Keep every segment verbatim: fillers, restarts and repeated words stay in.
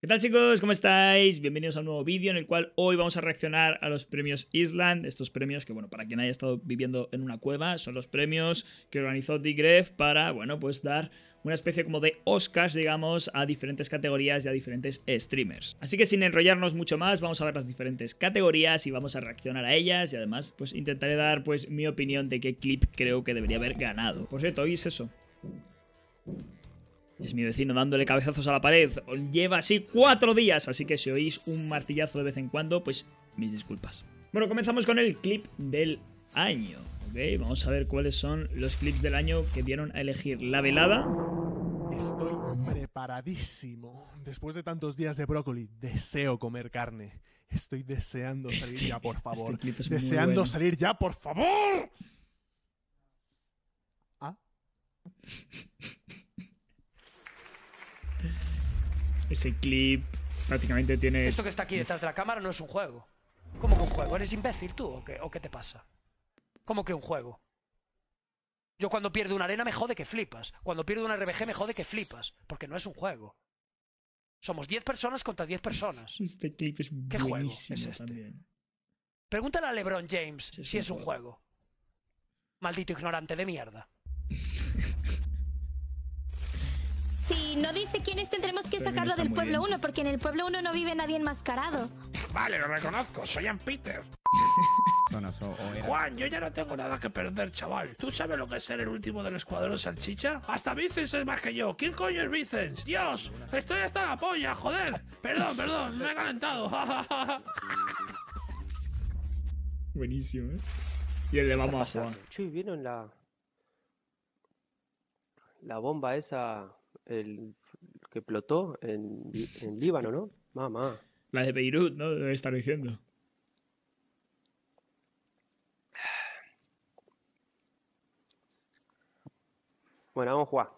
¿Qué tal, chicos? ¿Cómo estáis? Bienvenidos a un nuevo vídeo en el cual hoy vamos a reaccionar a los premios Island. Estos premios que, bueno, para quien haya estado viviendo en una cueva, son los premios que organizó Digref para, bueno, pues dar una especie como de Oscars, digamos, a diferentes categorías y a diferentes streamers. Así que sin enrollarnos mucho más, vamos a ver las diferentes categorías y vamos a reaccionar a ellas y además, pues intentaré dar, pues, mi opinión de qué clip creo que debería haber ganado. Por cierto, ¿oís eso? Es mi vecino dándole cabezazos a la pared. Lleva así cuatro días, así que si oís un martillazo de vez en cuando, pues mis disculpas. Bueno, comenzamos con el clip del año. ¿Okay? Vamos a ver cuáles son los clips del año que dieron a elegir la velada. Estoy preparadísimo. Después de tantos días de brócoli, deseo comer carne. Estoy deseando salir Este- ya, por favor. este clip es muy Deseando bueno. salir ya, por favor. ¿Ah? Ese clip prácticamente tiene... Esto que está aquí detrás de la cámara no es un juego. ¿Cómo que un juego? ¿Eres imbécil tú o qué, o qué te pasa? ¿Cómo que un juego? Yo cuando pierdo una arena me jode que flipas. Cuando pierdo una R B G me jode que flipas. Porque no es un juego. Somos diez personas contra diez personas. Este clip es ¿Qué juego buenísimo es este? también. Pregúntale a LeBron James Sí, es si un es un juego. juego. Maldito ignorante de mierda. Si no dice quién es, tendremos que Pero sacarlo está del muy pueblo bien. uno, porque en el pueblo uno no vive nadie enmascarado. Vale, lo reconozco, soy Ann Peter. Zonas o, o era- Juan, yo ya no tengo nada que perder, chaval. ¿Tú sabes lo que es ser el último del escuadrón salchicha? Hasta Vicens es más que yo. ¿Quién coño es Vicens? Dios, estoy hasta la polla, joder. Perdón, perdón, me he calentado. Buenísimo, ¿eh? Y el de vamos a jugar. Chuy, ¿vieron la la bomba esa el, que explotó en, en Líbano, no? Mamá. La de Beirut, ¿no? Debe estar diciendo. Bueno, vamos a jugar.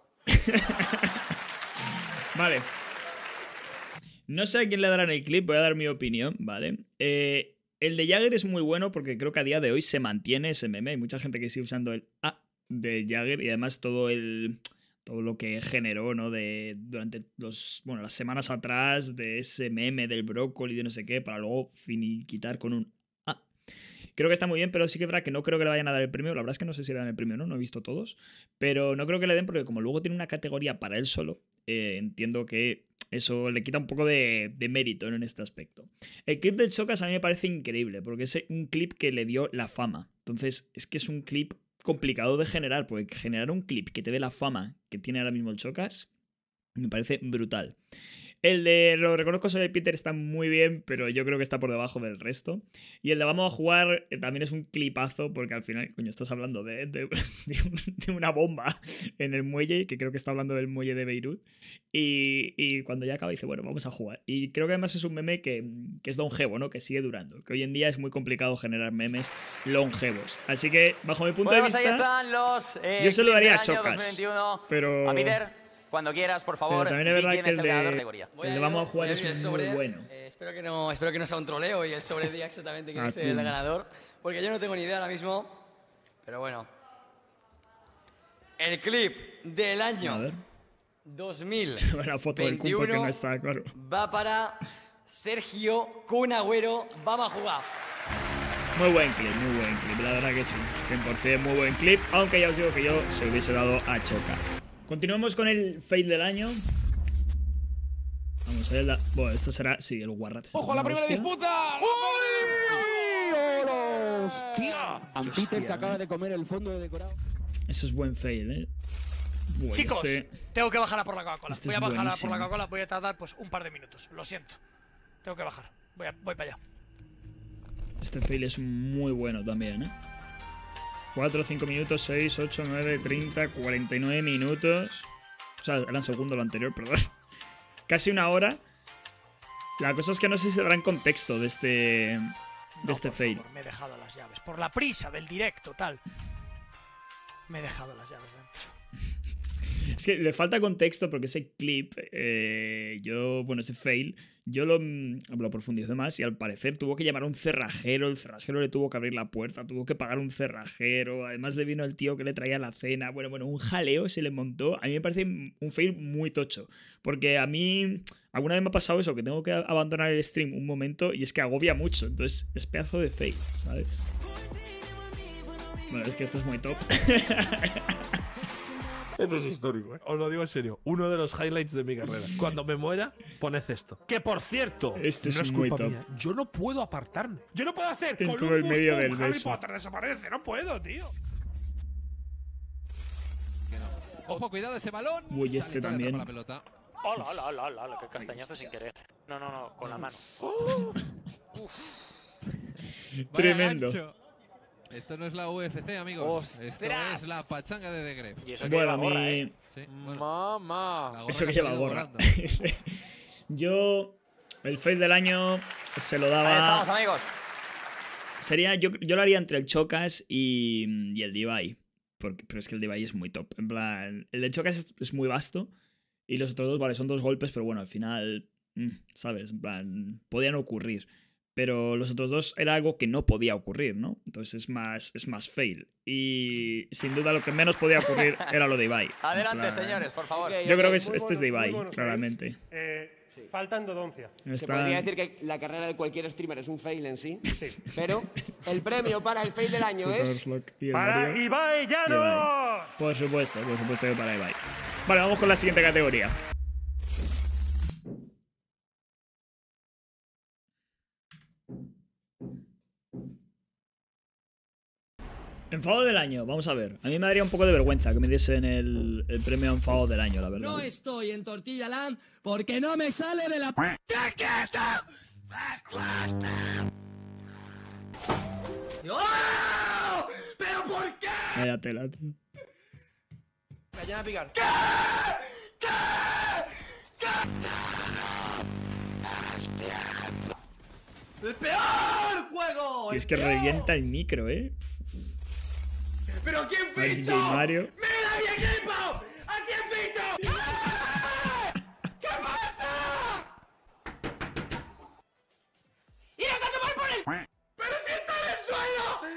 Vale. No sé a quién le darán el clip, voy a dar mi opinión, ¿vale? Eh, el de Jagger es muy bueno porque creo que a día de hoy se mantiene ese meme. Hay mucha gente que sigue usando el A de Jagger y además todo el... todo lo que generó, ¿no? De, durante los, bueno, las semanas atrás de ese meme del brócoli de no sé qué para luego finiquitar con un A. Creo que está muy bien, pero sí que es verdad que no creo que le vayan a dar el premio. La verdad es que no sé si le dan el premio o no, no he visto todos. Pero no creo que le den porque como luego tiene una categoría para él solo, eh, entiendo que eso le quita un poco de, de mérito, ¿no? En este aspecto. El clip del Chocas a mí me parece increíble porque es un clip que le dio la fama. Entonces es que es un clip complicado de generar, porque generar un clip que te dé la fama que tiene ahora mismo el Chocas me parece brutal. El de lo reconozco sobre Peter está muy bien, pero yo creo que está por debajo del resto. Y el de vamos a jugar eh, también es un clipazo, porque al final, coño, estás hablando de, de, de, un, de una bomba en el muelle, que creo que está hablando del muelle de Beirut. Y, y cuando ya acaba dice, bueno, vamos a jugar. Y creo que además es un meme que, que es longevo, ¿no? Que sigue durando. Que hoy en día es muy complicado generar memes longevos. Así que, bajo mi punto Bueno, de pues ahí vista, están los. Eh, yo se lo clips daría del a año Chocas, dos mil veintiuno. pero- A Peter, cuando quieras, por favor. pero también es di verdad quién que es el el ganador de de, categoría. el de vamos a jugar Voy es abrir el muy sobre. bueno. Eh, espero, que no, espero que no sea un troleo y el sobre diga exactamente quién Ah, es el cool. ganador, porque yo no tengo ni idea ahora mismo. Pero bueno. El clip del A año ver. dos mil La foto del Kun porque no está, claro. va para Sergio Kun Agüero. Vamos a jugar. Muy buen clip, muy buen clip, la verdad que sí. cien por cien muy buen clip, aunque ya os digo que yo se lo hubiese dado a Chocas. Continuemos con el fail del año. Vamos a ver la... Bueno, esto será... Sí, el Warrat. ¡Ojo a la primera disputa! ¡Hostia! Peter se acaba de comer el fondo de decorado. Eso es buen fail, ¿eh? Buah, Chicos, este- tengo que bajar a por la Coca-Cola. este Voy es a bajar a por buenísimo. la Coca-Cola, voy a tardar pues un par de minutos. Lo siento. Tengo que bajar. Voy, a- voy para allá. Este fail es muy bueno también, ¿eh? cuatro, cinco minutos, seis, ocho, nueve, treinta, cuarenta y nueve minutos. O sea, eran segundo lo anterior, perdón. Casi una hora. La cosa es que no sé si se dará en contexto de este... De No, este por fail. favor, me he dejado las llaves. Por la prisa del directo, tal. Me he dejado las llaves dentro. Es que le falta contexto porque ese clip, eh, yo, bueno, ese fail, yo lo, lo profundicé más y al parecer tuvo que llamar a un cerrajero, el cerrajero le tuvo que abrir la puerta, tuvo que pagar un cerrajero, además le vino el tío que le traía la cena, bueno, bueno, un jaleo se le montó. A mí me parece un fail muy tocho, porque a mí, alguna vez me ha pasado eso, que tengo que abandonar el stream un momento y es que agobia mucho. Entonces es pedazo de fail, ¿sabes? Bueno, es que esto es muy top. Esto es histórico, ¿eh? Os lo digo en serio. Uno de los highlights de mi carrera. Cuando me muera, poned esto. Que por cierto, este no es es muy culpa top. mía. Yo no puedo apartarme. Yo no puedo hacer En Columbus, todo el medio pum, del Harry beso. Potter desaparece. No puedo, tío. Ojo, cuidado ese balón. Uy, este Sale, también. atrapa la pelota. Hola, hola, hola, hola, hola, que castañazo sin querer. No, no, no, con la mano. Tremendo. Vaya gancho. Esto no es la U F C, amigos. Esto es la pachanga de The Gref. Y eso que Bueno, lleva gorra, mi... ¿eh? Sí, bueno, Mamá. la gorra Eso que ha lleva salido gorra. volando. Yo, el fail del año se lo Ahí daba... estamos, amigos. Sería, yo, yo lo haría entre el Chocas y, y el Divide. Porque, pero es que el Divide es muy top. En plan, el de Chocas es, es muy vasto. Y los otros dos, vale, son dos golpes, pero bueno, al final, mm, ¿sabes? En plan, podían ocurrir. Pero los otros dos era algo que no podía ocurrir, ¿no? Entonces es más, es más fail. Y sin duda lo que menos podía ocurrir era lo de Ibai. Adelante, En plan, señores, por favor. Yo creo que es- Muy este es de buenos, Ibai, muy buenos claramente. fails. Eh, Falta endodoncia. Se Está- podría decir que la carrera de cualquier streamer es un fail en sí, pero el premio para el fail del año Puto es... Orslock y el ¡Para Mario. Ibai Llanos! Ibai. Por supuesto, por supuesto que para Ibai. Vale, vamos con la siguiente categoría. Enfado del año, vamos a ver. A mí me daría un poco de vergüenza que me diesen el, el premio a enfado del año, la verdad. No estoy en Tortilla Land porque no me sale de la... ¡Oh! ¿Pero por qué? Vaya tela, tío. Me vayan a picar. ¡El peor juego! Y es que revienta el micro, ¿eh? ¿Pero quién Ay, ficho? Mario. ¡Mira mi equipo! ¿A quién ficho? ¡Ah! ¿Qué pasa? ¡Iros a tomar por el... ¡Pero si está en el suelo!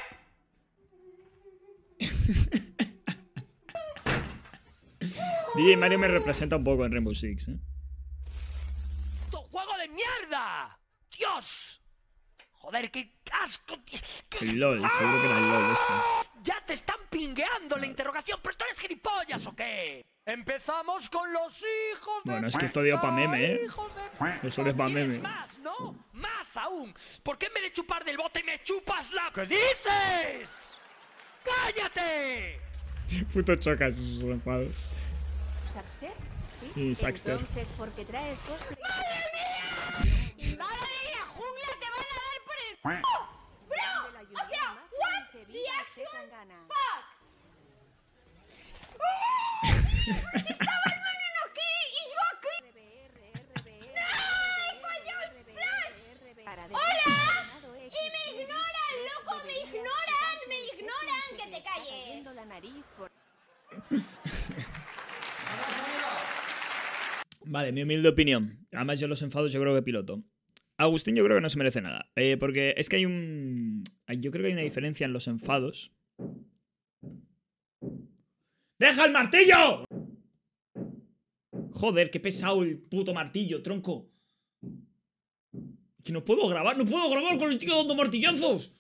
D J Mario me representa un poco en Rainbow Six, ¿eh? ¡Puto juego de mierda! ¡Dios! Joder, qué asco. qué- El LOL, seguro que era el LOL este. Ya te están pingueando la interrogación, pero tú eres gilipollas o qué? Empezamos con los hijos de... Bueno, es que esto dio pa' meme, ¿eh? hijos de... Eso es pa' ¿Quieres meme. más, no? Más aún. ¿Por qué en vez de chupar del bote me chupas la... ¿Qué dices? ¡Cállate! Puto chocas esos enfados. ¿Saxter? Sí. Y Saxter. Entonces, ¿por qué traes dos? ¡Madre mía! ¡Invaders de la jungla te van a dar por el... ¡Oh! ¡Bro! O sea, what the actual fuck? ¡Oh! ¡Si estaba el veneno aquí y yo aquí! ¡No! ¡Falló el flash! ¡Hola! ¡Y me ignoran, loco! ¡Me ignoran! ¡Me ignoran! ¡Que te calles! La nariz por... Vale, mi humilde opinión. Además, yo los enfados yo creo que piloto. Agustín yo creo que no se merece nada. Eh, porque es que hay un... Yo creo que hay una diferencia en los enfados. ¡Deja el martillo! Joder, qué pesado el puto martillo, tronco. Que no puedo grabar, no puedo grabar con el tío dando martillazos.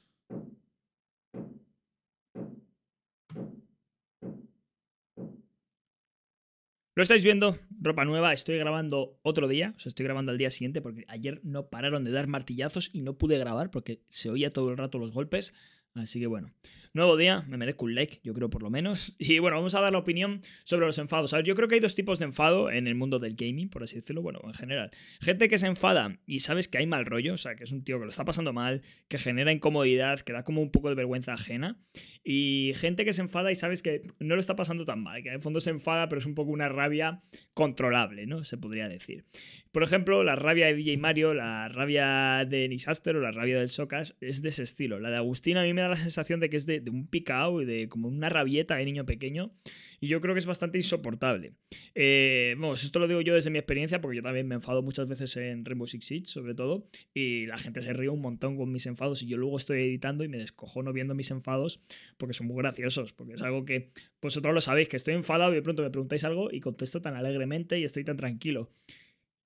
Lo estáis viendo, ropa nueva, estoy grabando otro día, o sea, estoy grabando al día siguiente porque ayer no pararon de dar martillazos y no pude grabar porque se oía todo el rato los golpes, así que bueno. Nuevo día, me merezco un like, yo creo por lo menos. Y bueno, vamos a dar la opinión sobre los enfados. A ver, yo creo que hay dos tipos de enfado en el mundo del gaming, por así decirlo, bueno, en general. Gente que se enfada y sabes que hay mal rollo, o sea, que es un tío que lo está pasando mal, que genera incomodidad, que da como un poco de vergüenza ajena. Y gente que se enfada y sabes que no lo está pasando tan mal, que en el fondo se enfada, pero es un poco una rabia controlable, ¿no? Se podría decir. Por ejemplo, la rabia de D J Mario, la rabia de Nisaster o la rabia del Socas es de ese estilo. La de Agustín a mí me da la sensación de que es de, de un picao y de como una rabieta de niño pequeño. Y yo creo que es bastante insoportable. Eh, vamos, esto lo digo yo desde mi experiencia porque yo también me enfado muchas veces en Rainbow Six Siege, sobre todo. Y la gente se ríe un montón con mis enfados y yo luego estoy editando y me descojono viendo mis enfados porque son muy graciosos. Porque es algo que vosotros lo sabéis, que estoy enfadado y de pronto me preguntáis algo y contesto tan alegremente y estoy tan tranquilo.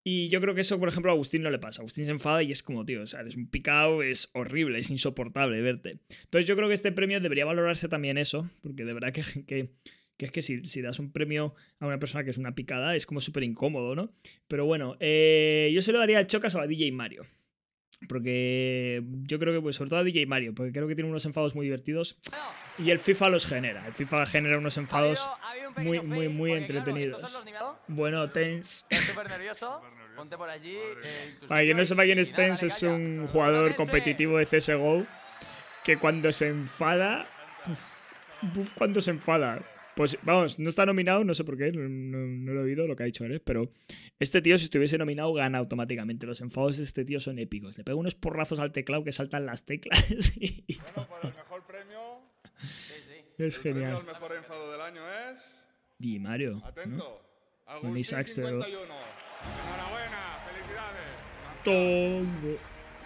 Y yo creo que eso, por ejemplo, a Agustín no le pasa. Agustín se enfada y es como, tío, o sea, eres un picao, es horrible, es insoportable verte. Entonces yo creo que este premio debería valorarse también eso, porque de verdad que, que, que es que si, si das un premio a una persona que es una picada es como súper incómodo, ¿no? Pero bueno, eh, yo se lo daría al Chocas o a D J Mario. Porque yo creo que, pues, sobre todo a D J Mario, porque creo que tiene unos enfados muy divertidos y el FIFA los genera. El FIFA genera unos enfados muy, muy, muy entretenidos. Bueno, Tens. Estás súper nervioso. Ponte por allí. Eh, Para quien no sepa quién es Tens, es un jugador competitivo de C S G O que cuando se enfada. Uf, uf, cuando se enfada. Pues vamos, no está nominado, no sé por qué, no, no, no lo he oído lo que ha dicho Ares, pero este tío, si estuviese nominado, gana automáticamente. Los enfados de este tío son épicos. Le pega unos porrazos al teclado que saltan las teclas. Y... Bueno, pues el mejor premio. Sí, sí. Es el genial. Premio al mejor enfado del año es. Di Mario. Atento. ¿No? Agustín cincuenta y uno. Enhorabuena, felicidades. Tongo.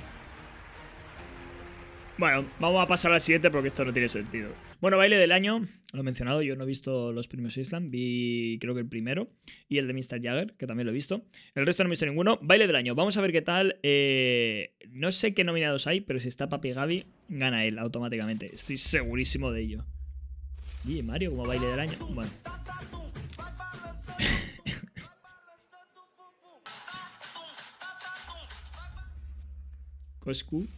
Bueno, vamos a pasar al siguiente porque esto no tiene sentido. Bueno, baile del año, lo he mencionado, yo no he visto los premios Island, vi creo que el primero y el de míster Jagger, que también lo he visto. El resto no he visto ninguno. Baile del año, vamos a ver qué tal. Eh, no sé qué nominados hay, pero si está Papi Gaby, gana él automáticamente. Estoy segurísimo de ello. Y Mario como baile del año, bueno. Coscu.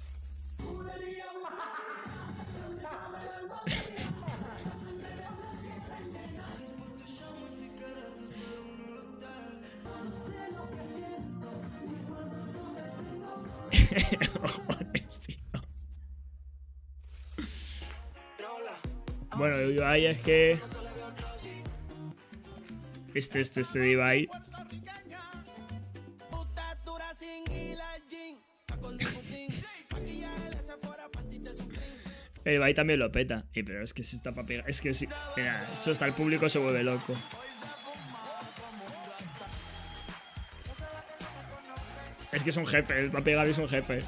Bueno, lo que hay es que este, este, este de Ibai. El Ibai también lo peta. Eh, pero es que se está para pegar. Es que sí. Mira, eso hasta el público se vuelve loco. Es que es un jefe, el Papi Gaby es un jefe.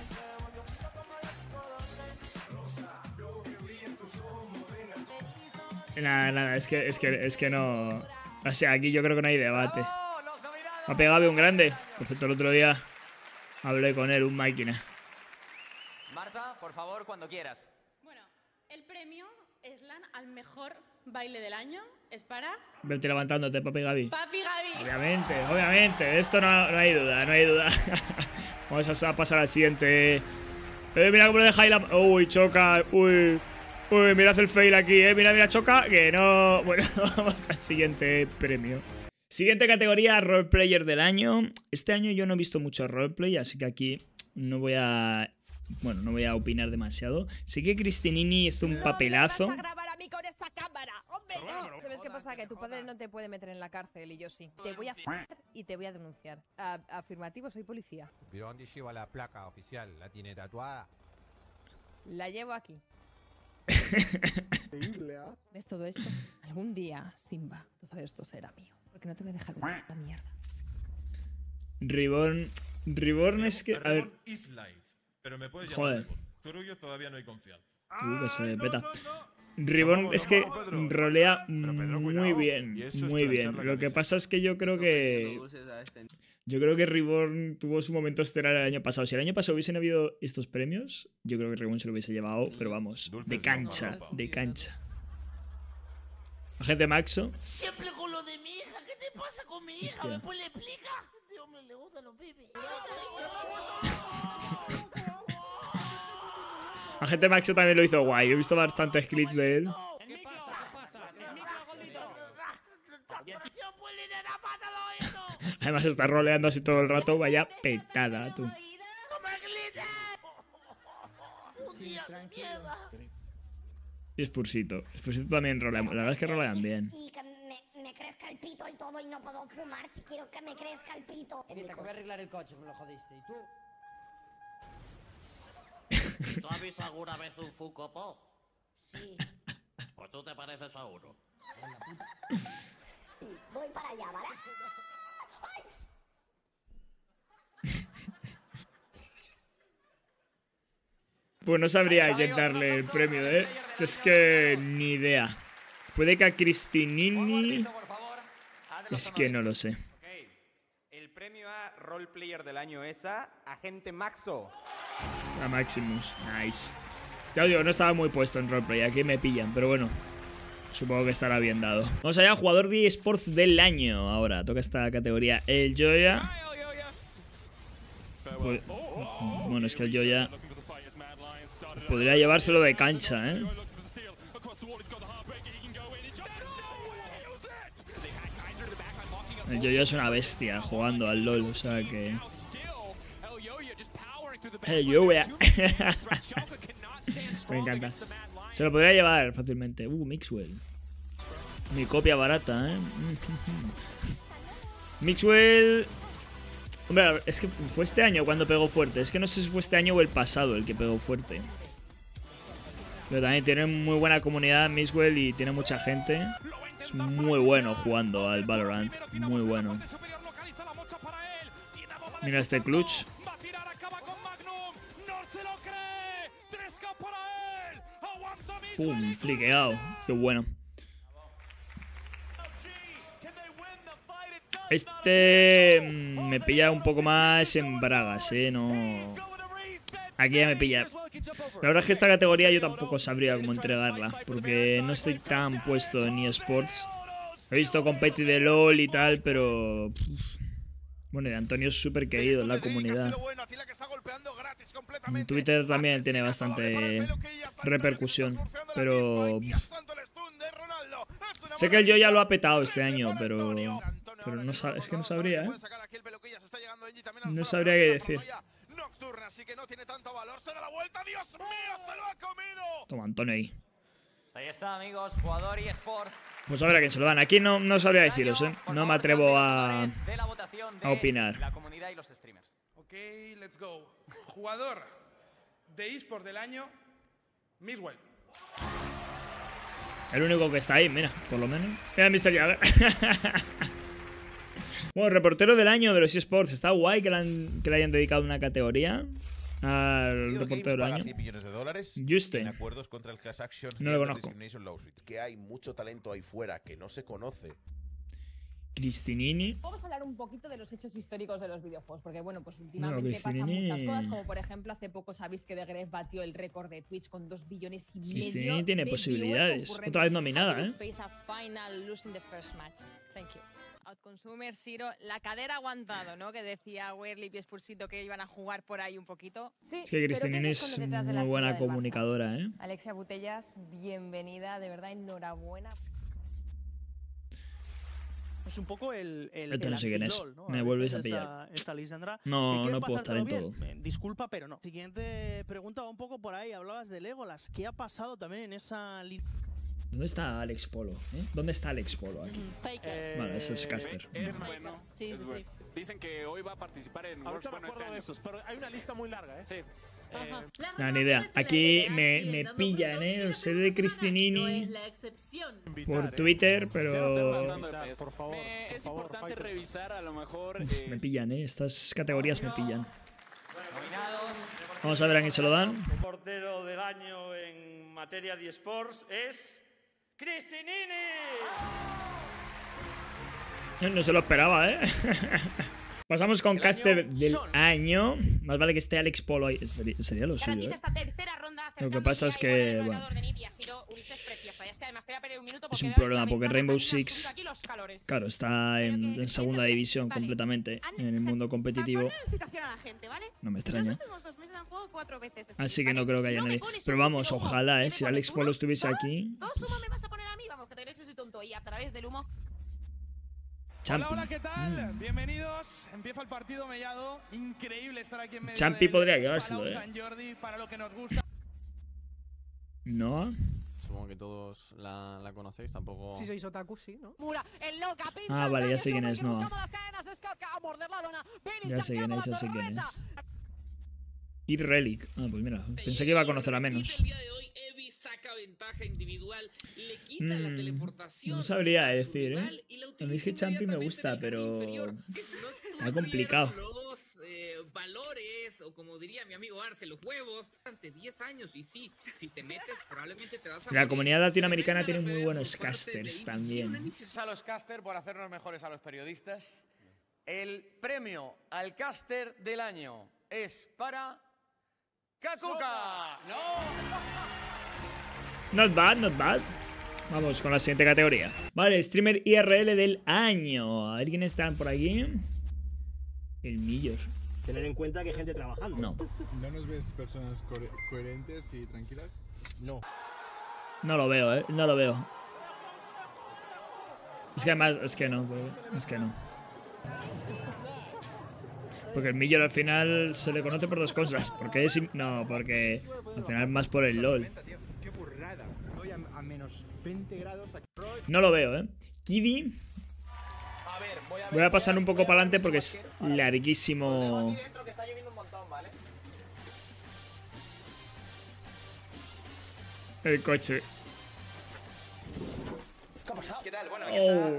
Nada, nada, es que, es que, es que no... O sea, aquí yo creo que no hay debate. Papi Gaby, un grande. Por cierto, el otro día hablé con él, un máquina. Marta, por favor, cuando quieras. Bueno, el premio Eslan al mejor baile del año es para... Vete levantándote, Papi Gaby. Papi Gaby. Obviamente, obviamente. Esto no, no hay duda, no hay duda. Vamos a pasar al siguiente. Eh, mira cómo lo deja ahí la... Uy, choca. Uy. Uy, mirad el fail aquí, eh. Mira, mira, choca. Que no... Bueno, vamos al siguiente premio. Siguiente categoría, roleplayer del año. Este año yo no he visto mucho roleplay, así que aquí no voy a... Bueno, no voy a opinar demasiado. Sí que Cristinini hizo un papelazo. ¿Sabes qué pasa? Que tu padre no te puede meter en la cárcel y yo sí. Te voy a f*** y te voy a denunciar. A afirmativo, soy policía. ¿Pero dónde lleva la placa oficial? ¿La tiene tatuada? La llevo aquí. Increíble, ¿ah? ¿Ves todo esto? Algún día, Simba, todo esto será mío. Porque no te voy a dejar una puta mierda. Reborn... Reborn es que... A ver... Pero me puedes Joder. llamar Zurullo, todavía no hay confianza. Uh, que se peta. Reborn es que rolea muy bien, muy bien. Lo que pasa es que yo creo que... Yo creo que Reborn tuvo su momento estelar el año pasado. Si el año pasado hubiesen habido estos premios, yo creo que Reborn se lo hubiese llevado, pero vamos, de cancha, de cancha. Agente Maxo. Siempre con lo de mi hija. ¿Qué te pasa con mi hija? Hostia. ¿Me puede explicar? Este hombre le gustan los pipis. Agente Maxo también lo hizo guay. He visto bastantes clips de él. Además está roleando así todo el rato. Vaya petada, tú. Y Spursito. Spursito también rolea. La verdad es que rolean bien. Y que me, me crezca el pito y todo y no puedo fumar si quiero que me crezca el pito. Evita, que voy a arreglar el coche, me lo jodiste. ¿Y tú? ¿Tú has visto alguna vez un Funko Pop? Sí. Pues tú te pareces a uno. Sí, voy para allá, ¿vale? Pues no sabría a quién darle el premio, ¿eh? Es que ni idea. Puede que a Cristinini... Es que no lo sé. El premio a categoría roleplayer del año esa, Agente Maxo. A Maximus, nice. Ya os digo, no estaba muy puesto en roleplay, aquí me pillan, pero bueno. Supongo que estará bien dado. Vamos allá, jugador de eSports del año. Ahora, toca esta categoría. El Joya. Pues, bueno, es que el Joya podría llevárselo de cancha, ¿eh? El Joya es una bestia jugando al LoL, o sea que... El Joya. Me encanta. Se lo podría llevar fácilmente. Uh, Mixwell. Mi copia barata, ¿eh? Mixwell... Hombre, es que fue este año cuando pegó fuerte. Es que no sé si fue este año o el pasado el que pegó fuerte. Pero también tiene muy buena comunidad Mixwell y tiene mucha gente. Es muy bueno jugando al Valorant. Muy bueno. Mira este clutch. Pum, fliqueado. Qué bueno. Este me pilla un poco más en bragas, eh. No. Aquí ya me pilla. La verdad es que esta categoría yo tampoco sabría cómo entregarla, porque no estoy tan puesto en eSports. He visto competi de LOL y tal, pero... Bueno, y Antonio es súper querido en la comunidad. En Twitter también tiene bastante repercusión, pero... Sé que el yo ya lo ha petado este año, pero... Pero no sab... es que no sabría, ¿eh? No sabría qué decir. Toma, Antonio ahí. Ahí está, amigos, jugador y eSports. Pues a ver a quién se lo dan. Aquí no, no sabría deciros, ¿eh? No me atrevo a, a opinar. La comunidad y los streamers. Ok, let's go. Jugador de eSports del año, Mixwell. El único que está ahí, mira, por lo menos. Mira, mister Jagger. Bueno, reportero del año de los eSports. Está guay que le, han, que le hayan dedicado una categoría al reportero del año. cien millones de dólares Juste. en acuerdos contra el class action No lo conozco. Que hay mucho talento ahí fuera que no se conoce. Cristinini. Vamos a hablar un poquito de los hechos históricos de los videojuegos, porque bueno, pues últimamente no, pasan muchas cosas, como por ejemplo hace poco sabéis que The Gref batió el récord de Twitch con dos billones y medio. Cristinini tiene posibilidades. Otra vez nominada, ¿eh? Outconsumer, Siro, la cadera aguantado, ¿no? Que decía Werly y Spursito que iban a jugar por ahí un poquito. Sí, es que Cristinini es muy buena comunicadora, ¿eh? Alexia Butellas, bienvenida, de verdad, enhorabuena. Es un poco el, el, Esto el no sé quién es. ¿no? Me a vuelves a esta, pillar. Esta Lisandra, no, no puedo estar en todo. Bien. Disculpa, pero no. Siguiente pregunta va un poco por ahí. Hablabas de Legolas. ¿Qué ha pasado también en esa línea? ¿Dónde está Alex Polo? ¿Eh? ¿Dónde está Alex Polo aquí? Eh, Vale, eso es caster. Es bueno. Sí, es sí, bueno. sí. Dicen que hoy va a participar en Ahorita Worlds. me acuerdo de esos, pero hay una lista muy larga, ¿eh? Sí. Eh, No, ni idea. Aquí me, me pillan, ¿eh? Sé de Cristinini por Twitter, pero... Por favor, Me- por es favor, importante fighters. revisar a lo mejor. Me eh, pillan, ¿eh? Estas categorías me pillan. Vamos a ver a quién se lo dan. Portero del año en materia de eSports es Cristinini. No, no se lo esperaba, ¿eh? Pasamos con caster del año. Más vale que esté Alex Polo ahí. Sería, sería lo suyo, ¿eh? Lo que pasa es que, bueno, es un problema porque Rainbow Six, claro, está en, en segunda división completamente en el mundo competitivo. No me extraña. Así que no creo que haya nadie. Pero vamos, ojalá, ¿eh? Si Alex Polo estuviese aquí. Dos humo me vas a poner a mí, vamos, que te crees que soy tonto. Y a través del humo. Champi. Hola, hola, ¿qué tal? Mm. Bienvenidos. Empieza el partido mellado. Increíble estar aquí en medio Champi del podría llevárselo, Palau eh. Sant Jordi, para lo que nos gusta. No. Supongo que todos la, la conocéis, tampoco... Si sois otaku, sí, ¿no? Mura, el loca, Ah, vale, ya sé quién es, no. las cadenas, escaca, a morder la lona. Ya sé quién es, ya sé quién es. Y Relic. Ah, pues mira, pensé que iba a conocer a menos. El día de hoy, Evi saca ventaja individual, le quita la Mm, teleportación. no sabría a su decir, rival ¿eh? y la A utiliza mí es que Champi me inmediatamente gusta, en el pero... camino inferior. Está complicado. Los eh, valores, o como diría mi amigo Arce, los huevos, durante diez años. Y sí, si te metes, probablemente te vas a La morir. comunidad latinoamericana tiene muy buenos casters también. Gracias a los casters por hacernos mejores a los periodistas. El premio al caster del año es para... ¡Kakuka! ¡No! Not bad, not bad. Vamos con la siguiente categoría. Vale, streamer I R L del año. A ver quién está por aquí. El Millos. Tener en cuenta que hay gente trabajando. No. ¿No nos ves personas co coherentes y tranquilas? No. No lo veo, eh. No lo veo. Es que además, es que no, es que no. Porque el Millo al final se le conoce por dos cosas. Porque es... No, porque al final es más por el LOL. Qué burrada. Estoy a, a menos veinte grados. No lo veo, eh. Kiddy. Voy a pasar un poco para adelante porque es larguísimo. El coche. ¿Qué tal? Bueno, Oh.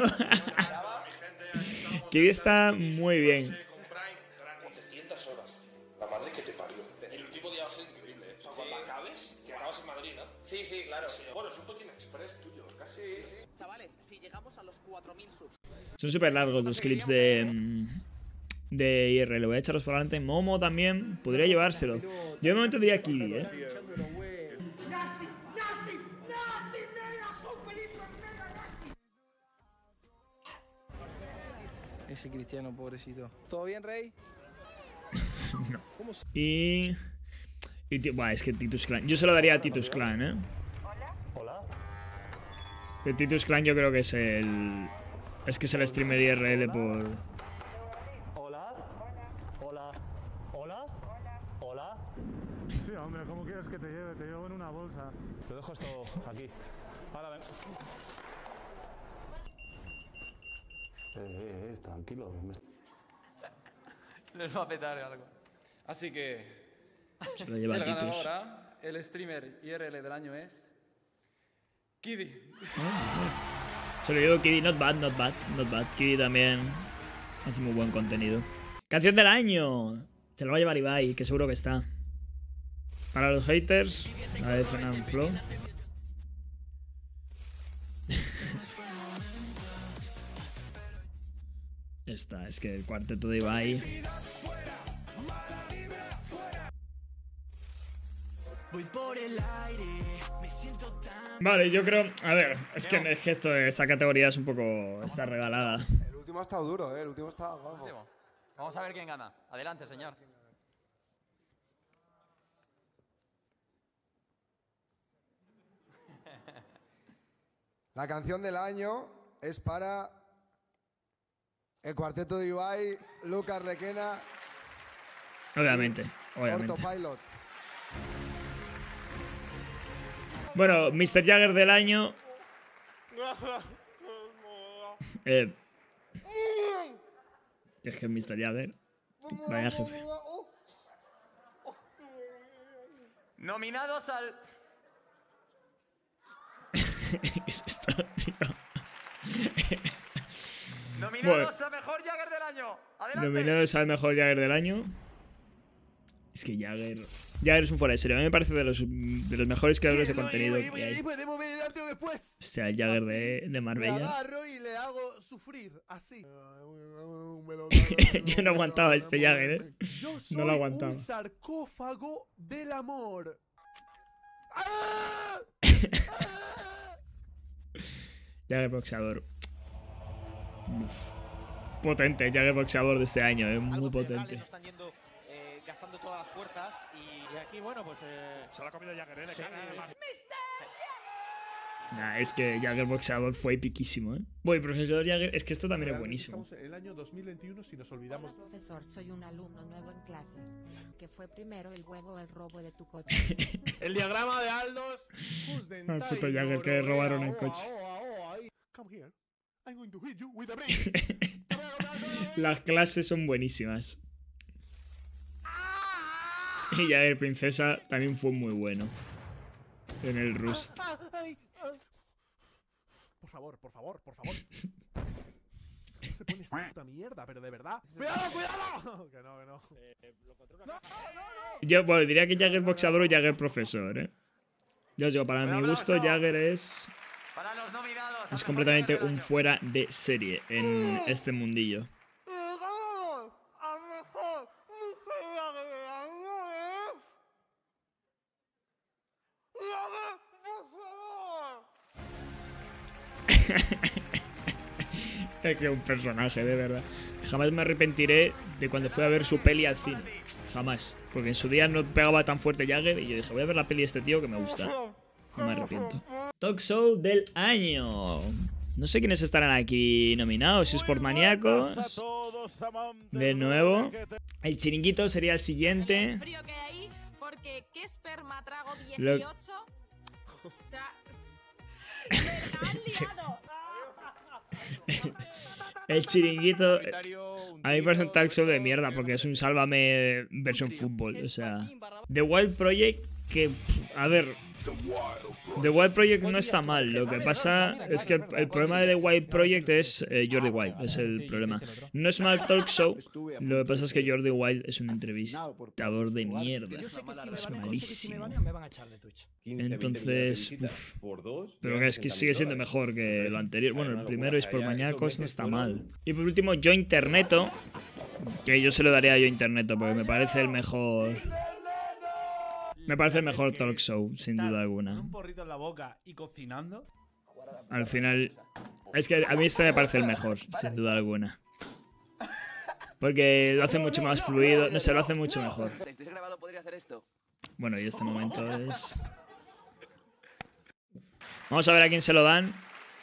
Kiddy está muy bien. setecientas horas. La madre que te parió. El último día va a ser increíble, ¿eh? O sea, cuando acabes, que acabas en Madrid, ¿no? Sí, sí, claro. Bueno, es un Token Express tuyo, casi. Sí, sí. Chavales, si llegamos a los cuatro mil subs. Son súper largos los clips de, de I R L. Voy a echarlos por delante. Momo también. Podría llevárselo. Yo de momento diría Kiddy, ¿eh? ¡Nazi! ¡Nazi! ¡Nazi! ¡Mega! ¡Super hiper mega nazi! Ese cristiano, pobrecito. ¿Todo bien, Rey? No. Y... y buah, es que Titus Clan. Yo se lo daría a Titus Clan, ¿eh? Hola. El Titus Clan yo creo que es el... Es que es el streamer I R L por... Hola. Hola. Hola. Hola. Sí, hombre, ¿cómo quieres que te lleve? Te llevo en una bolsa. Te dejo esto aquí. Ahora ven. Eh, eh, eh, tranquilo. Les va a petar algo. Así que... Se lo lleva el Titus. ganador ahora, el streamer I R L del año es... Kiddy. Se lo llevo Kiddy. Not bad, not bad, not bad. Kiddy también hace muy buen contenido. Canción del año. Se lo va a llevar Ibai, que seguro que está. Para los haters, la de Fernand Flow. Esta, es que el cuarteto de Ibai. Voy por el aire, me siento tan... Vale, yo creo... A ver, es que, es que esto, esta categoría es un poco... Está regalada. El último ha estado duro, ¿eh? El último está guapo. Vamos a ver quién gana. Adelante, señor. La canción del año es para el cuarteto de Ibai, Lucas Requena. Obviamente, obviamente. Autopilot. Bueno, mister Jagger del año. Eh, es que mister Jagger. Vaya jefe. Nominados al... ¿Qué es esto, tío? Nominados Bueno. a mejor Jagger del año. Adelante. Nominados al mejor Jagger del año. Es que Jagger... Jagger es un fuera de serie. A mí me parece de los, de los mejores creadores de contenido que hay. ¿Podemos ver el arte después? O sea, el Jagger de, de Le Marbella. agarro y le hago sufrir, así. Yo no aguantaba este Jagger, ¿eh? Yo soy No lo aguantaba. un sarcófago del amor. ¡Ah! Jagger boxeador. Uf. Potente, Jagger boxeador de este año, ¿eh? Muy potente. Están yendo, eh, gastando todas las fuerzas y... Y aquí, bueno, pues... Eh... Se lo ha comido Jagger, ¿eh? Le gana, además. Nah, es que Jagger boxeador fue epiquísimo, ¿eh? Voy, profesor Jagger, es que esto también es Realmente buenísimo. Estamos en el año dos mil veintiuno si nos olvidamos. Hola, profesor, soy un alumno nuevo en clase. ¿Qué fue primero, el huevo o el robo de tu coche? El diagrama de Aldos. Al puto Jagger que le robaron el coche. Come here. I'm going to hit you with a brick. Las clases son buenísimas. Y Jagger Princesa también fue muy bueno. En el Rust. Por favor, por favor, por favor. No se pone esta puta mierda, pero de verdad. ¡Cuidado, cuidado! Que no, que no. No, no, no. Yo bueno, diría que Jagger boxeador o Jagger profesor, ¿eh? Yo os digo, para mi gusto, Jagger es... Para los nominados. Es completamente un fuera de serie en este mundillo. Es que un personaje, de verdad. Jamás me arrepentiré de cuando fui a ver su peli al cine. Jamás. Porque en su día no pegaba tan fuerte Jagger y yo dije, voy a ver la peli de este tío que me gusta. No me arrepiento. Talk Show del año. No sé quiénes estarán aquí nominados. Si es por maníacos. De nuevo. El chiringuito sería el siguiente. Frío que hay, porque ¿qué esperma trago Lo- dieciocho? O sea, me han liado. El chiringuito. A mí me parece un talk show de mierda porque es un sálvame versión fútbol. O sea, The Wild Project, que. A ver. The Wild Project no está mal. Lo que pasa es que el, el problema de The Wild Project es eh, Jordi Wild. Es el problema. No es mal talk show. Lo que pasa es que Jordi Wild es un entrevistador de mierda. Es malísimo. Entonces. Uf. Pero es que sigue siendo mejor que lo anterior. Bueno, el primero es por maníacos, no está mal. Y por último, Yo Interneto. Que yo se lo daría a Yo Interneto porque me parece el mejor. Me parece el mejor talk show, sin duda alguna. Un porrito en la boca y cocinando. Al final, es que a mí este me parece el mejor, sin duda alguna. Porque lo hace mucho más fluido, no sé, lo hace mucho mejor. Bueno, y este momento es... Vamos a ver a quién se lo dan.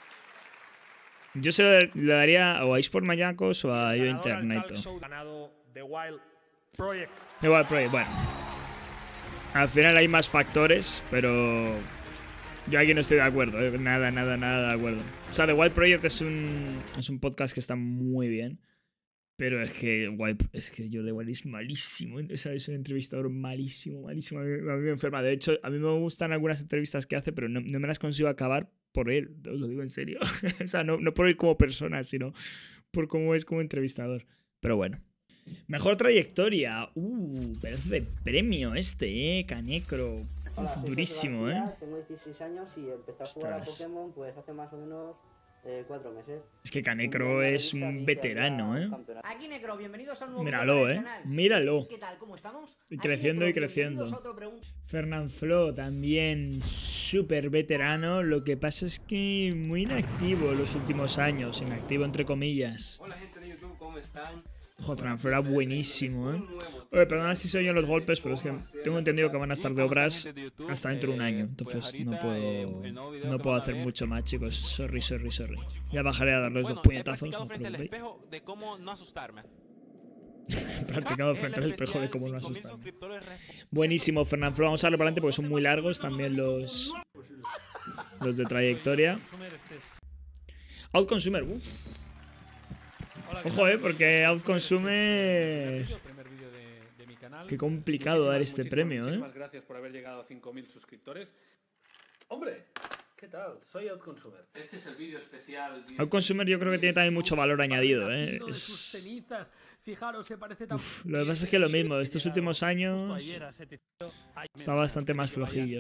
Yo se lo le daría o a eSport Mayacos o a Yo Interneto. Ganado The Wild Project. The Wild Project, bueno. Al final hay más factores, pero yo aquí no estoy de acuerdo, ¿eh? Nada, nada, nada de acuerdo. O sea, The Wild Project es un, es un podcast que está muy bien, pero es que Wild, es que Jordi Wild es malísimo. O sea, es un entrevistador malísimo, malísimo. A mí, a mí me enferma. De hecho, a mí me gustan algunas entrevistas que hace, pero no, no me las consigo acabar por él. Os lo digo en serio. O sea, no, no por él como persona, sino por cómo es como entrevistador. Pero bueno. Mejor trayectoria. Uh, pedazo de premio este, eh. Canecro. Uf, durísimo, eh. Tengo dieciséis años y empecé a jugar a Pokémon pues hace más o menos eh, cuatro meses. Es que Canecro es un veterano, eh. Aquí Necro, bienvenidos a un nuevo Míralo, vídeo eh. del canal. Míralo. ¿Qué tal? ¿Cómo estamos? Y Aquí creciendo y Necro, creciendo. bienvenidos a otro pregun- Fernanfloo también súper veterano. Lo que pasa es que muy inactivo los últimos años. Inactivo entre comillas. Hola gente de YouTube, ¿cómo están? Joder, Fernanfloo era buenísimo, eh. Oye, perdona si se oyen los golpes, pero es que tengo entendido que van a estar de obras hasta dentro de un año. Entonces no puedo, no puedo hacer mucho más, chicos. Sorry, sorry, sorry. Ya bajaré a darles dos puñetazos. No frente al espejo de cómo no asustarme. Practicado frente al espejo de cómo no asustarme. Buenísimo, Fernanfloo. Vamos a darle para adelante porque son muy largos también los, los de trayectoria. Outconsumer, uh. Ojo, eh, porque Outconsumer... Qué complicado dar este premio, eh. Muchísimas gracias por haber llegado a cinco mil suscriptores. Hombre, ¿qué tal? Soy Outconsumer. Este es el vídeo especial. Outconsumer yo creo que tiene también mucho valor añadido, eh. Es... Fijaros, se parece tan... Uf, lo que pasa es que lo mismo, estos últimos años está bastante más flojillo.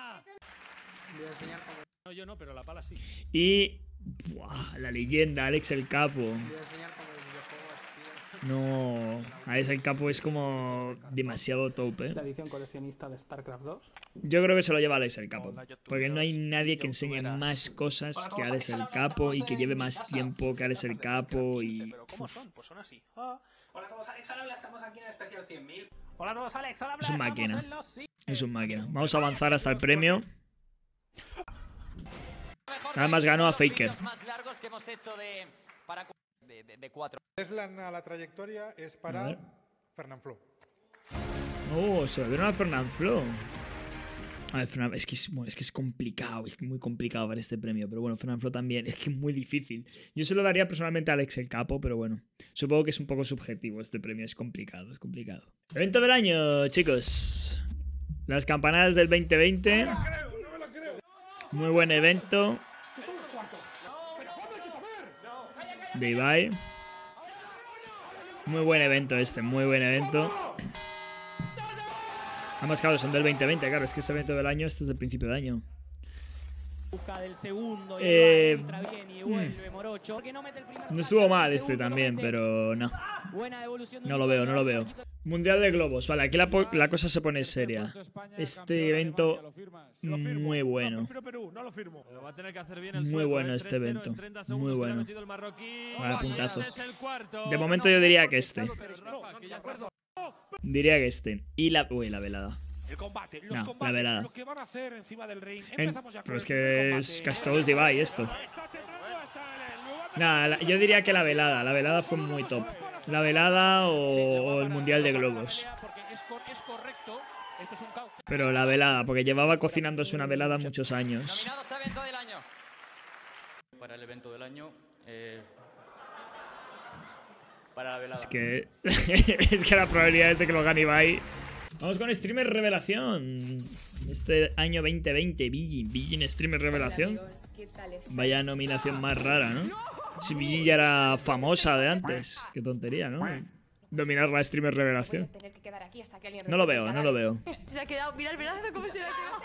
No, yo no, pero la pala sí. Y... Buah, la leyenda, Alex el Capo. No, Alex el Capo es como demasiado top, ¿eh? La edición coleccionista de StarCraft dos. Yo creo que se lo lleva Alex el Capo. Porque no hay nadie que enseñe más cosas que Alex el Capo y que lleve más tiempo que Alex el Capo y... ¿Cómo son? Pues son así. Hola a todos, Alex Alabla, estamos aquí en el especial cien mil. Hola a todos, Alex Alabla. Es un máquina. Es un máquina. Vamos a avanzar hasta el premio. Además ganó a Faker. Es la, la trayectoria es para Fernanfloo. Oh, se lo dieron a Fernanfloo. A ver, Fernan, es, que es, bueno, es que es complicado, es muy complicado para este premio. Pero bueno, Fernanfloo también, es que es muy difícil. Yo se lo daría personalmente a Alex el Capo, pero bueno. Supongo que es un poco subjetivo este premio, es complicado, es complicado. Evento del año, chicos. Las campanadas del veinte veinte. Muy buen evento. De Ibai. Muy buen evento este, muy buen evento. Además, claro, son del veinte veinte, claro, es que ese evento del año, este es del principio de año. Busca del segundo, y Eh, entra bien y vuelve Morocho. Porque no mete el primer No estuvo mal este también, pero no. Buena devolución de No lo veo, no lo veo. Mundial de globos. Vale, aquí la, po- la cosa se pone seria. Este evento muy bueno. Muy bueno este evento. Muy bueno. Vale, puntazo. De momento yo diría que este. Diría que este. Y la... Uy, la velada. El combate, los No, combates, la velada. lo que van a hacer encima del ring. En- Empezamos ya con Pero es el primer que combate. es Castos Divide esto. Nada, la- yo diría que la velada. La velada fue muy top. La velada o, o el Mundial de Globos. Pero la velada, porque llevaba cocinándose una velada muchos años. Nominados a evento del año. Para el evento del año, eh, para la velada. Es que, es que la probabilidad es de que lo gane Ibai. Vamos con Streamer Revelación. Este año veinte veinte, Bijin. Bijin Streamer Revelación. Vaya nominación más rara, ¿no? Si Bijin ya era famosa de antes. Qué tontería, ¿no? Dominar la Streamer Revelación. No lo veo, no lo veo. Se ha quedado, mira el brazo cómo se le ha quedado.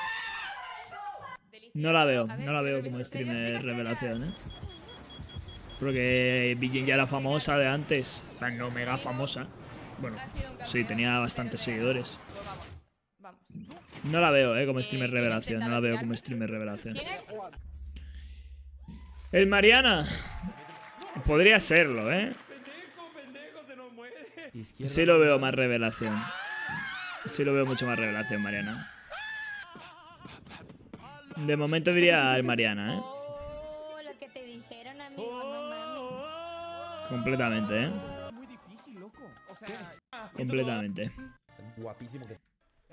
No la veo, no la veo como Streamer Revelación, ¿eh? Porque Bijin ya era famosa de antes. La no mega famosa. Bueno, sí, tenía bastantes seguidores. No la veo, eh, como Streamer Revelación. No la veo como Streamer Revelación. El Mariana. Podría serlo, eh. Sí lo veo más revelación. Sí lo veo mucho más revelación, Mariana. De momento diría el Mariana, eh. Lo que te dijeron, amigo, no mames. Completamente, eh. Muy difícil, loco. O sea, Completamente. guapísimo que...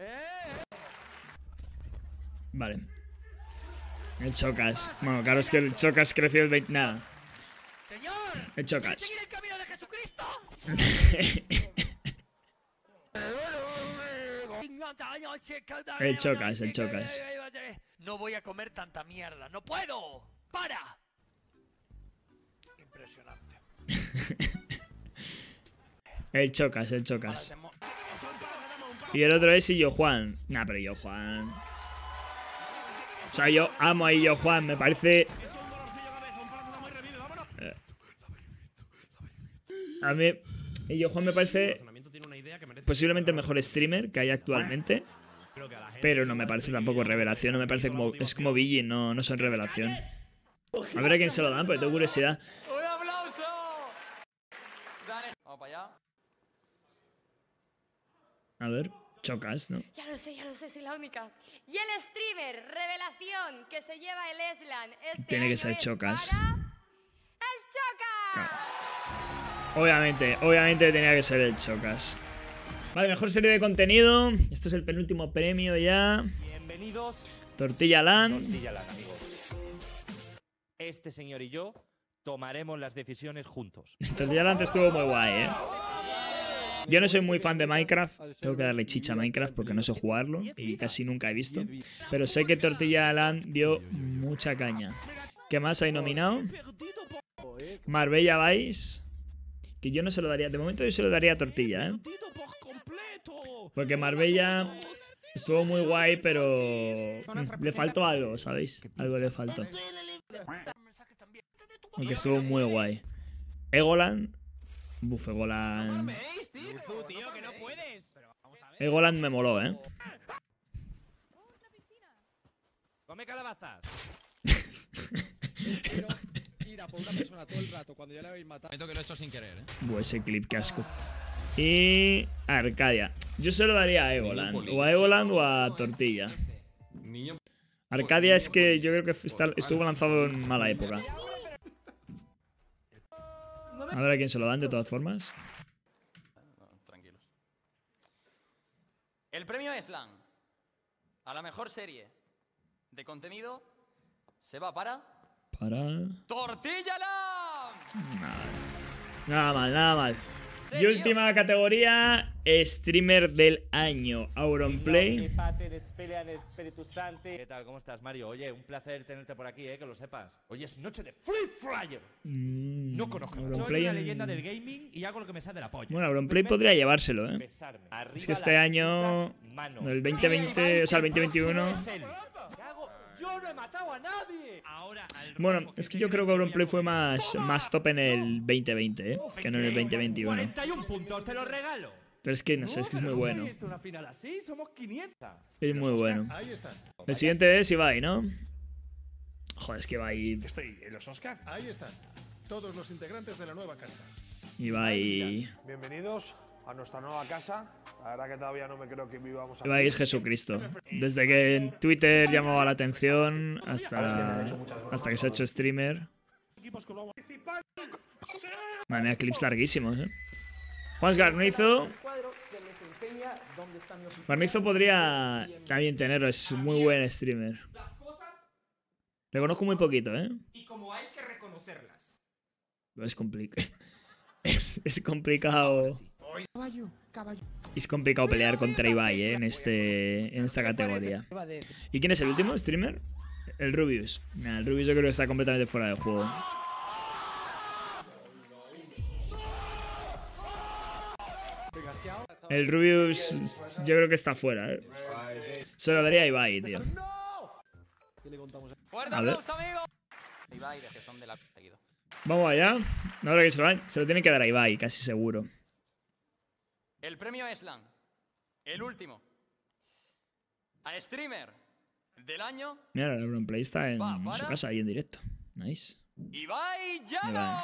Vale. El Chocas. Bueno, claro, es que el Chocas creció el veinte... Nada. El Chocas. El Chocas, el Chocas. No voy a comer tanta mierda. ¡No puedo! ¡Para! Impresionante. El Chocas, el Chocas. Y el otro es Illo Juan. Nah, pero Illo Juan. O sea, yo amo a Illo Juan. Me parece. Eh. A mí, Illo Juan me parece posiblemente el mejor streamer que hay actualmente. Pero no me parece tampoco revelación. No me parece como. Es como Bijin, no, no son revelación. A ver a quién se lo dan, porque tengo curiosidad. ¡Un aplauso! Dale. Vamos para allá. A ver, Chocas, ¿no? Ya lo sé, ya lo sé, soy la única. Y el streamer revelación que se lleva el Eslan este Tiene que año ser es Chocas. para ¡el Chocas! Obviamente, obviamente tenía que ser el Chocas. Vale, mejor serie de contenido. Este es el penúltimo premio ya. Bienvenidos. Tortilla Land. Tortilla Land, amigos. Este señor y yo tomaremos las decisiones juntos. Tortilla Land estuvo muy guay, ¿eh? Yo no soy muy fan de Minecraft. Tengo que darle chicha a Minecraft porque no sé jugarlo y casi nunca he visto. Pero sé que Tortilla Land dio mucha caña. ¿Qué más hay nominado? Marbella Vice. Que yo no se lo daría. De momento yo se lo daría a Tortilla, ¿eh? Porque Marbella estuvo muy guay, pero le faltó algo, ¿sabéis? Algo le faltó. Aunque estuvo muy guay. Egoland. Buf, Egoland. Egoland me moló, ¿eh? Come calabazas. Quiero ir a por una persona todo el rato cuando ya la habéis matado. Siento que lo he hecho sin querer, ¿eh? Buah, ese clip, qué asco. Y Arcadia. Yo se lo daría a Egoland. O a Egoland o a Tortilla. Arcadia es que yo creo que está- estuvo lanzado en mala época. A ver a quién se lo dan de todas formas. Tranquilos. El premio Eslan a la mejor serie de contenido se va para Para... Tortilla Land. Nada mal, nada mal. Y última categoría, streamer del año, Auronplay. ¿Qué tal? ¿Cómo estás, Mario? Oye, un placer tenerte por aquí, eh, que lo sepas. Hoy es noche de Free Flyer. Mm, No conozco. Auronplay Soy una en- leyenda del gaming y hago lo que me sale de la polla. Bueno, Auronplay podría llevárselo, ¿eh? Besarme. Es que este año, el veinte veinte, o sea, el veinte veintiuno... ¿Qué hago yo yo no he matado a nadie. Ahora, Bueno, es que yo creo que Auronplay fue más, más top en el veinte veinte, ¿eh? Que no en el veinte veintiuno. cuarenta y un puntos, te los regalo. Pero es que no sé, es que es muy bueno. ¿Nunca he visto una final así? Somos quinientos. Es muy bueno. Ahí están. El siguiente es Ibai, ¿no? Joder, es que Ibai... Estoy en los Oscar. Ahí están. Todos los integrantes de la nueva casa. Ibai... Bienvenidos a nuestra nueva casa. La verdad que todavía no me creo que vivamos aquí. Ibai es Jesucristo. Desde que en Twitter llamaba la atención hasta, hasta que se ha hecho streamer. Madre mía, clips larguísimos, ¿eh? Juan Garnizo. Garnizo podría también tenerlo, es muy buen streamer. Le conozco muy poquito, ¿eh? Y como hay que reconocerlas. Es complicado. Es, es complicado. Caballo, caballo. Es complicado pelear contra Ibai, ¿eh? En, este, en esta categoría. ¿Y quién es el último streamer? El Rubius. Nah, el Rubius yo creo que está completamente fuera de juego. El Rubius yo creo que está fuera, ¿eh? Se lo daría a Ibai, tío. A ver. Ibai de Gesón de la seguido. Vamos allá. Ahora que se lo, se lo tiene que dar a Ibai, casi seguro. El premio Eslan, el último, a streamer del año. Mira, el Auronplay está en su casa ahí en directo. Nice. Ibai Llano.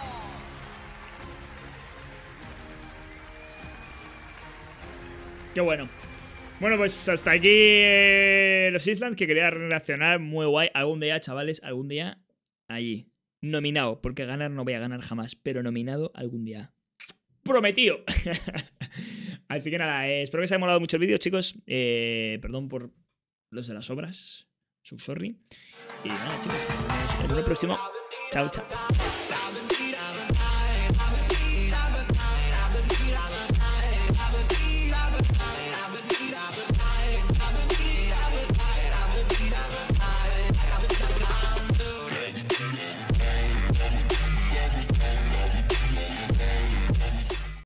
Qué bueno. Bueno, pues hasta aquí eh, los Islands, que quería reaccionar muy guay. Algún día, chavales, algún día allí. Nominado, porque ganar no voy a ganar jamás, pero nominado algún día. ¡Prometido! Así que nada, eh, espero que os haya molado mucho el vídeo, chicos. Eh, perdón por los de las obras. So sorry. Y nada, chicos, nos vemos en el próximo. Chao, chao.